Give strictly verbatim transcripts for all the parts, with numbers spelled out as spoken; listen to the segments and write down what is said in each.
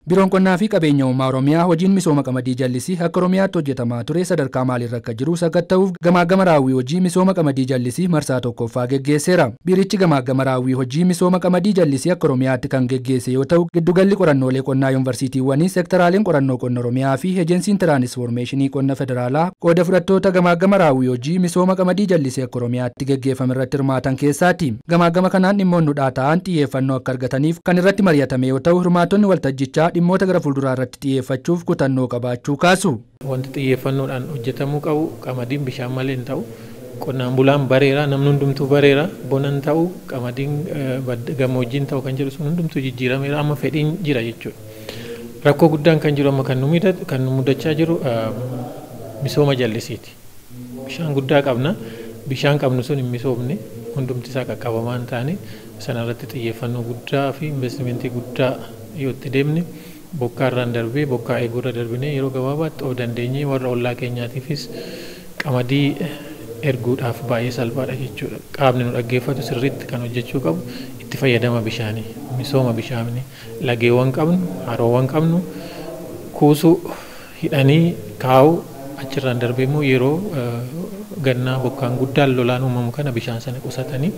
Biroon qonnaa fi qabeenya uumamaa Oromiyaa hojiin misooma qamadii jallisii akka Oromiyaatti hojjetamaa ture sadarkaa maalirra akka jiru sakatta'uuf gamaagama raawwii hojii misooma qamadii jallisii marsaa tokkoffaa geggeesseera. Biirichi gamaagama raawwii hojii misooma qamadii jallisii akka Oromiyaatti kan geggeesse yoo ta'u, giddugalli qorannoolee qonnaa yuunivarsiitiiwwanii, seektaraaleen qorannoo qonna Oromiyaa fi ejensiin tiraanisfoormeeshinii qonna federaalaa qooda fudhattoota gamaagama raawwii hojii misooma qamadii jallisii akka Oromiyaatti geggeeffame irratti hirmaatan keessaati. Gamaagama kanaan dhimmoonni dhudhaa ta'an xiyyeeffannoo akka argataniif kan irratti mari'atame yoo ta'u, hirmaattonni waltajjichaa dhimmoota gara fuulduraa irratti xiyyeeffachuuf kutannoo qabaachuu kaasu. Wanti xiyyeeffannoodhaan hojjetamuu qabu qamadiin bishaan malee hin ta'u. Qonnaan bulaan bareera, namni hundumtuu bareera, bonan ta'u, qamadiin gammoojjiin ta'u kan jedhu sun hundumtuu jijjiirameera, amma fedhiin jira jechuudha. Rakkoo guddaan kan jiru amma kan nu mudatu kan nu mudachaa jiru misooma jallisiiti. Bishaan guddaa qabna. Bishaan qabnu sun hin misoomne hundumti isaa qaqqabamaa hin taane sana irratti xiyyeeffannoo guddaa fi investimentii guddaa yoo itti deemne bokkaa irraan darbee bokkaa eegurra darbinee yeroo gabaabaatti of dandeenyee warra ollaa keenyaatiifis qamadii erguudhaaf baay'ee salphaadha jechuudha. Qaamni nu dhaggeeffatu sirriitti kan hojjechuu qabu itti fayyadama bishaanii, misooma bishaanii, lageewwan qabnu, haroowwan qabnu kuusuu hidhanii kaa'u achirraan darbee immoo yeroo gannaa bokkaan guddaan lolaan uumamu kana bishaan sana qusatanii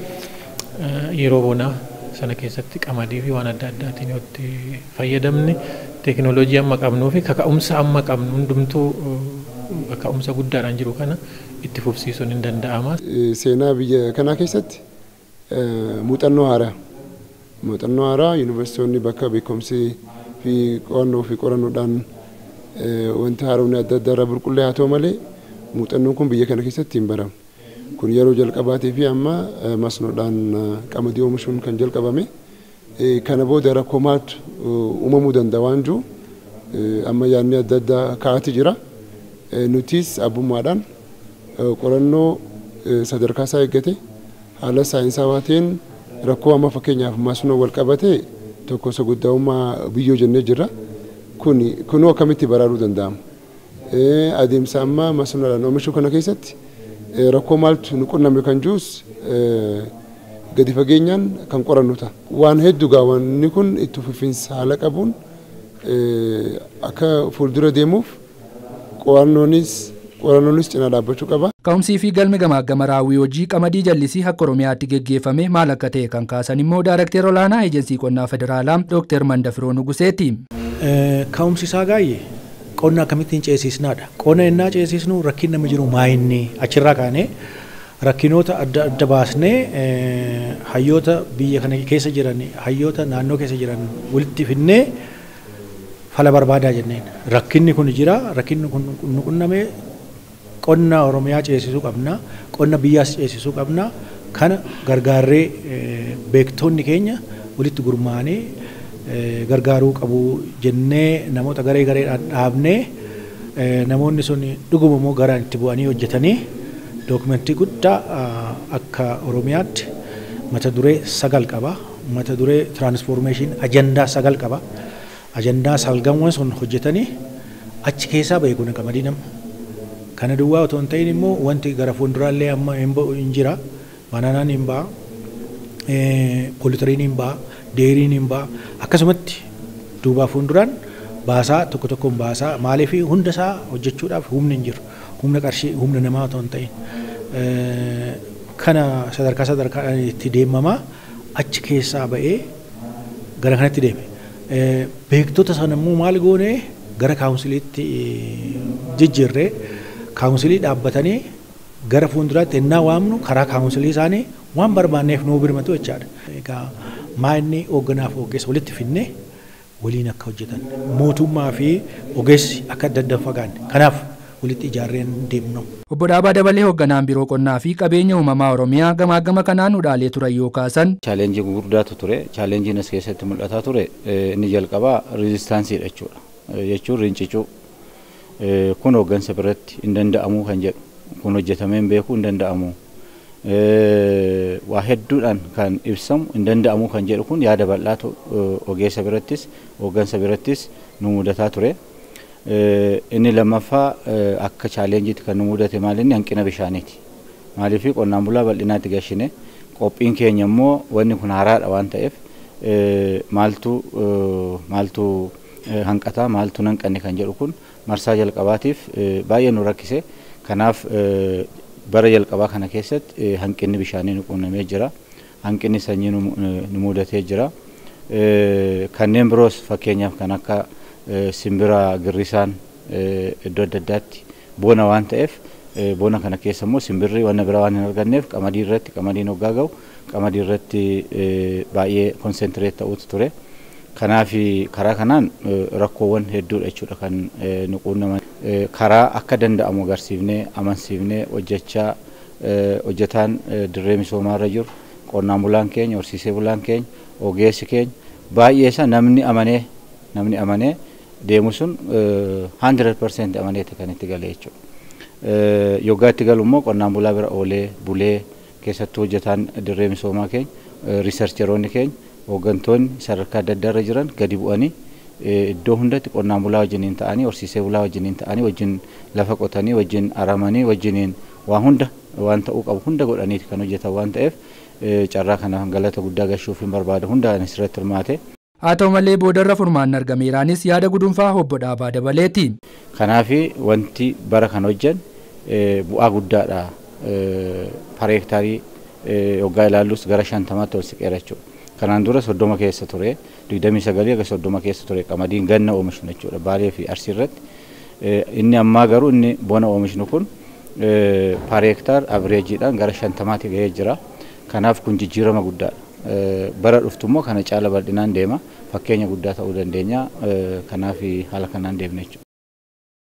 yeroo bonaa sana keessatti qamadii fi waan adda addaatiin yoo itti fayyadamne teekinooloojii amma qabnuu fi kaka'umsa amma qabnu hundumtuu kaka'umsa guddaadhaan jiru kana itti fufsiisuun hin danda'ama. Seenaa biyya kanaa keessatti muuxannoo haaraa muuxannoo haaraa yuunivarsiitonni bakka beekumsi fi qo'annoo fi qorannoodhaan wanti haaromni adda addaa irraa burqullee haa ta'u malee muuxannoon kun biyya kana keessatti hin baramu. Kun yeroo jalqabaatee fi amma masnoodhaan qamadii oomishuun kan jalqabame kana booda rakkoo maaltu uumamuu danda'a waan jiru amma yaadni adda addaa kaa'ati jira. Nutis abbummaadhaan qorannoo sadarkaa isaa eeggate haala saayinsawaa ta'een rakkoo amma fakkeenyaaf masnoo wal qabate tokko isa guddaa'ummaa biyyoo jennee jirra. Kun kunoo akkamitti baraaruu danda'ama? Adeemsa amma masnoodhaan oomishuu kana keessatti rakkoo maaltu nu qunname kan jirus gadi fageenyaan kan qorannu ta'a. Waan hedduu gaawwanni kun itti fufiinsa haala qabuun akka fuuldura deemuuf qorannoonis qorannoonis cinaa dhaabbachuu qaba. Ka'umsii fi galmi gamaagama raawwii hojii qamadii jallisii akka Oromiyaatti geggeeffame maal akka ta'e kan kaasan immoo Daayireektar Olaanaa Ejensii Qonnaa Federaalaa Dooktar Mandafiroo Nuguseeti. Ka'umsi isaa gaay'ee qonna akkamittiin ceesisnaadha. Qonna ennaa ceesisnu rakkin nama jiru maayinni achirraa kaanee rakkinoota adda adda baasnee hayyoota biyya kana keessa jiran hayyoota naannoo keessa jiran walitti finnee fala barbaadaa jenneen. Rakkinni kun jira, rakkinni kun nu qunname qonna Oromiyaa ceesisuu qabna, qonna biyyaas ceesisuu qabna. Kana gargaarree beektoonni keenya walitti gurmaanee gargaaruu qabu jennee namoota garee gareedhaan dhaabnee namoonni sun dhuguma immoo garaan itti bu'anii hojjetanii dookumentii guddaa akka Oromiyaatti mata duree sagal qaba. Mata duree tiraanisfoormeeshin ajandaa sagal qaba. Ajandaa sagalawwan sun hojjetanii achi keessaa ba'e kun qamadii nama. Kana duwwaa otoo hin ta'in immoo wanti gara fuulduraallee amma hin jira. Banaanaan hin ba'a, poolitariin hin ba'a, deeriin hin ba'a. Akkasumatti duubaa fuulduraan baasaa tokko tokkoon baasaa maaliif hunda isaa hojjechuudhaaf humni hin jiru. Humna qarshii, humna namaa otoo hin ta'in. Kana sadarkaa sadarkaadhaan itti deemamaa achi keessaa ba'ee gara kanatti deeme. Beektota sana immoo maal goone gara kaawunsiliitti jijjiirree kaawunsilii dhaabbatanii gara fuulduraatti ennaa waamnu karaa kaawunsilii isaanii waan barbaanneef nuu birmatu jechaadha. Egaa maa'inni hoogganaaf ogeessa walitti finnee waliin akka hojjetan mootummaa fi ogeessi akka adda adda fagaanne kanaaf walitti ijaarreen deemnu. Obbo Dhaabaa Dabalee hoogganaan biiroo qonnaa fi qabeenya uumamaa Oromiyaa gamaagama kanaan udhaalee turan yoo kaasan. Chaalenjii gurguddaatu ture. Chaalenjiin as keessatti mul'ataa ture inni jalqabaa rizistaansiidha jechuudha. Jechuun rincicuu kun hooggansa biratti hin danda'amuu kan jedhu. Kun hojjetameen beekuu hin danda'amu. Waa hedduudhaan kan ibsamu hin danda'amu kan jedhu kun yaada bal'aatu ogeessa birattis hooggansa birattis nu mudataa ture. Inni lammaffaa akka chaalenjiitti kan nu mudate maalinni hanqina bishaaniiti. Maaliif qonnaan bulaa bal'inaatti gashine qophiin keenya immoo wanni kun haaraadha waan ta'eef maaltu maaltu hanqataa maaltu hanqanne kan jedhu kun marsaa jalqabaatiif baay'ee nu rakkise. Kanaaf bara jalqabaa kana keessatti hanqinni bishaanii nu quunnamee jira. Hanqinni sanyii nu mudatee jira. Kanneen biroos fakkeenyaaf kan akka simbira girrisaan iddoo adda addaatti boona waan ta'eef boona kana keessa immoo simbirri wanna biraa waan hin arganneef qamadii irratti qamadiin hoggaa ga'u qamadii irratti baay'ee konsentireet ta'utu ture. Kanaaf karaa kanaan rakkoowwan hedduudha jechuudha kan nu quunnaman. Karaa akka danda'amu agarsiifnee amansiifnee hojjechaa hojjetaan dirree misoomaarra jiru qonnaan bulaan keenya horsiisee bulaan keenya ogeessi keenya baay'ee isa namni amanee namni amanee deemu sun hundred percent amaneeti kan itti galee jechuudha. Yoggaa itti galu immoo qonnaan bulaa bira oolee bulee keessattuu hojjetaan dirree misoomaa keenya riisarcheroonni keenya hooggantoonni sadarkaa adda addaarra jiran gadi bu'anii iddoo hundatti qonnaan bulaa wajjiniin ta'anii horsiisee bulaa wajjiniin ta'anii wajjin lafa qotanii wajjin aramanii wajjiniin waa hunda waan ta'uu qabu hunda godhaniiti kan hojjetan waan ta'eef carraa kana galata guddaa gashuuf hin barbaada hunda asirratti hirmaate. Haa ta'u malee boodarra furmaanni argameeraanis yaada gudunfaa obbo Dhaabaa dabaleeti. Kanaaf wanti bara kan hojjan bu'aa guddaadha. Per hektaarii yoggaa ilaallus gara shantamaatti ol siqeera jechuudha. Kanaan dura soddoma keessa ture digdamii sagalii aga soddoma keessa ture qamadiin ganna oomishnu jechuudha Baalee fi Arsii irratti. Inni ammaa garuu inni bona oomishnu kun per hektaar avreejiidhaan gara shantamaatti gahee jira. Kanaaf kun jijjiirama guddaadha. Bara dhuftu immoo kana caala bal'inaan deema fakkeenya guddaa ta'uu dandeenya. Kanaaf haala kanaan deemne jechuudha.